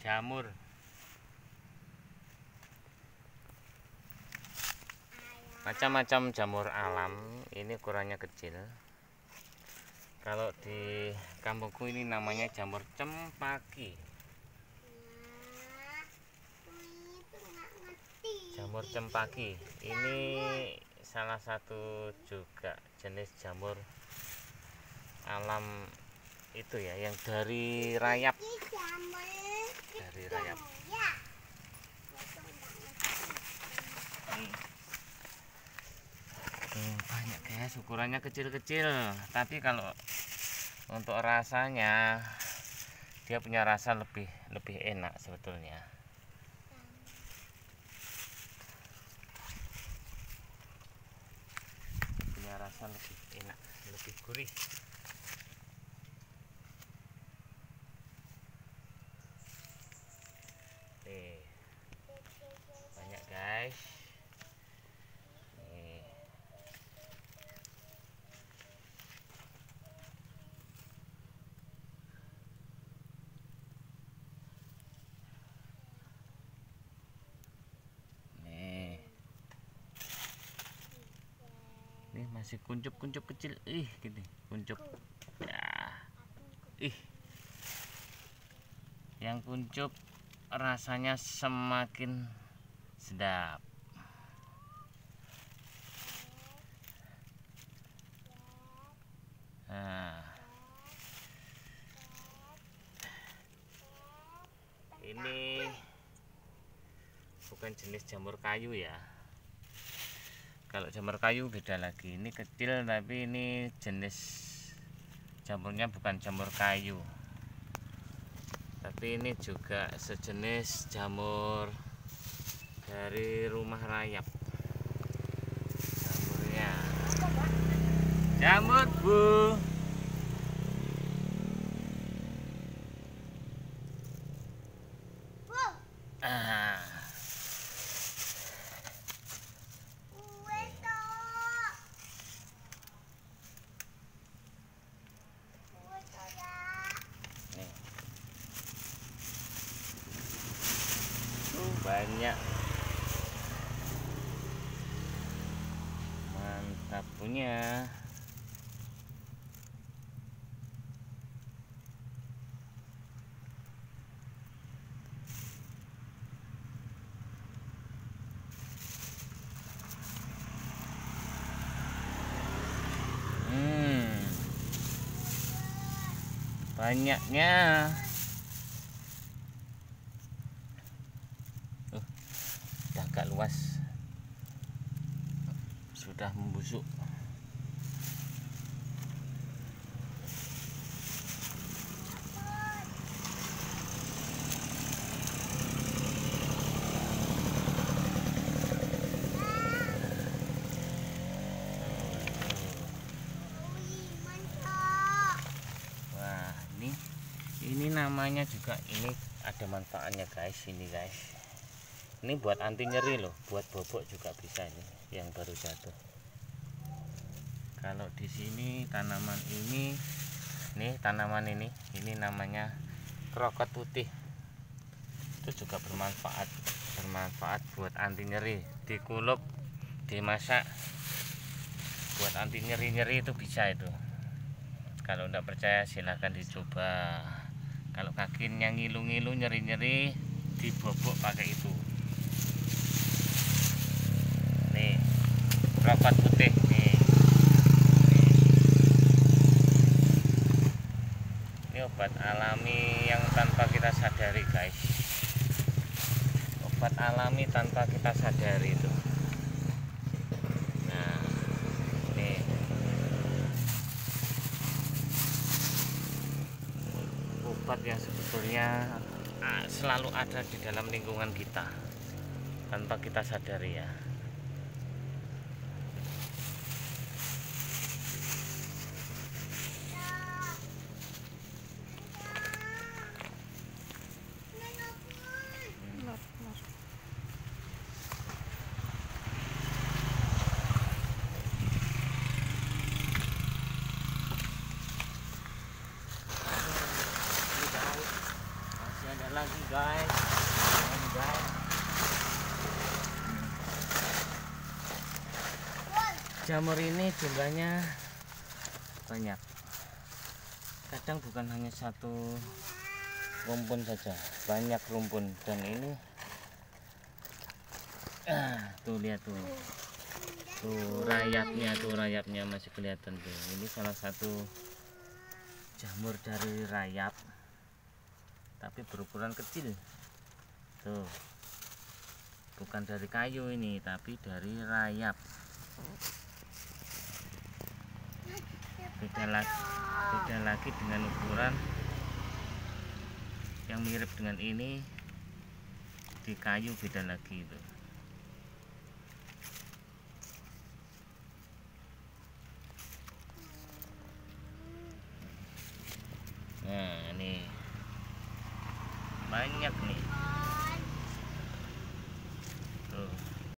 Jamur. Macam-macam jamur alam. Ini ukurannya kecil. Kalau di kampungku ini namanya jamur cempaki. Jamur cempaki ini salah satu juga jenis jamur alam itu ya, yang dari rayap. Dari rayap. Banyak guys, ukurannya kecil-kecil, tapi kalau untuk rasanya dia punya rasa lebih enak sebetulnya. Punya rasa lebih enak, lebih gurih. Nih, banyak guys. Nih. Ini masih kuncup-kuncup kecil, gini, kuncup. Ya. Yang kuncup rasanya semakin sedap. Nah, ini bukan jenis jamur kayu ya. Kalau jamur kayu beda lagi. Ini kecil, tapi ini jenis jamurnya bukan jamur kayu, tapi ini juga sejenis jamur dari rumah rayap. Jamurnya jamur bu. Banyak, mantap punya. Banyaknya. Udah agak luas, sudah membusuk. Wah, ini namanya juga, ini ada manfaatnya guys. Ini guys, ini buat anti nyeri loh, buat bobok juga bisa. Ini yang baru jatuh. Kalau di sini tanaman ini, ini namanya krokot putih. Itu juga bermanfaat buat anti nyeri. Dikulup, dimasak, buat anti nyeri itu bisa itu. Kalau enggak percaya silahkan dicoba. Kalau kakinya ngilu-ngilu, nyeri-nyeri, dibobok pakai itu. Nih, krokot putih nih. Ini obat alami yang tanpa kita sadari guys. Obat alami tanpa kita sadari itu. Nah, ini obat yang sebetulnya selalu ada di dalam lingkungan kita tanpa kita sadari ya. lagi guys. Ini guys. Jamur ini jumlahnya banyak. Kadang bukan hanya satu rumpun saja, banyak rumpun. Dan ini tuh lihat tuh rayapnya masih kelihatan tuh. Ini salah satu jamur dari rayap, tapi berukuran kecil tuh, bukan dari kayu ini, tapi dari rayap. Beda lagi dengan ukuran yang mirip dengan ini, di kayu beda lagi itu. Nah ini banyak nih.